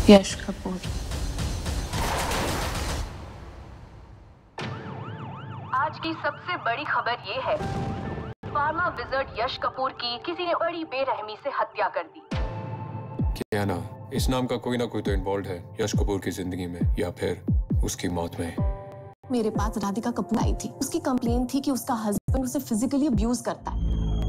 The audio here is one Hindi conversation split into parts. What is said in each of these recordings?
यश कपूर। आज की सबसे बड़ी खबर ये है, फार्मा विजर्ड यश कपूर की किसी ने बड़ी बेरहमी से हत्या कर दी। क्या ना, इस नाम का कोई ना कोई तो इन्वॉल्व है यश कपूर की जिंदगी में या फिर उसकी मौत में। मेरे पास राधिका कपूर आई थी। उसकी कंप्लेन थी कि उसका हस्बैंड उसे फिजिकली अब्यूज करता है।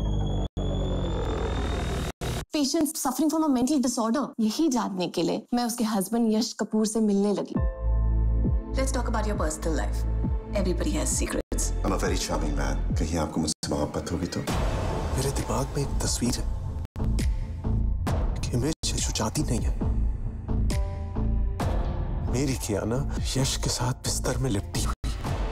Patient suffering from a mental disorder. यही जानने के लिए मैं उसके हस्बैंड यश कपूर से मिलने लगी। Let's talk about your personal life. Everybody has secrets. I'm a very charming man. कहीं आपको मुझसे मोहब्बत होगी तो? मेरे दिमाग में एक तस्वीर है, इमेज है जो जाती नहीं है। मेरी कियाना यश के साथ बिस्तर में लिपटी हुई।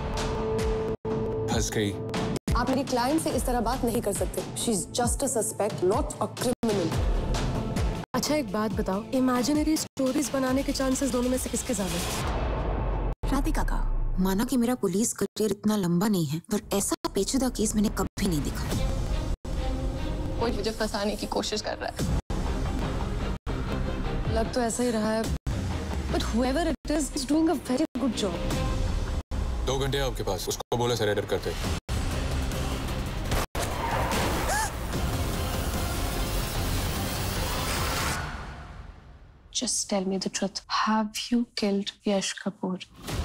फंस गई। आप मेरी क्लाइंट से इस तरह बात नहीं कर सकते। She is just a suspect, not a criminal. अच्छा एक बात बताओ, इमेजिनरी स्टोरीज बनाने के चांसेस दोनों में से किसके ज्यादा हैं? राधिका का। माना कि मेरा पुलिस करियर इतना लंबा नहीं है, पर ऐसा पेचीदा केस मैंने कभी नहीं देखा। कोई मुझे फंसाने की कोशिश कर रहा है। लग तो ऐसा ही रहा है, but whoever it is doing a very good job. 2 घंटे हैं आपके पास, उसको बोला सरेंडर करते। Just tell me the truth. Have you killed Yash Kapoor?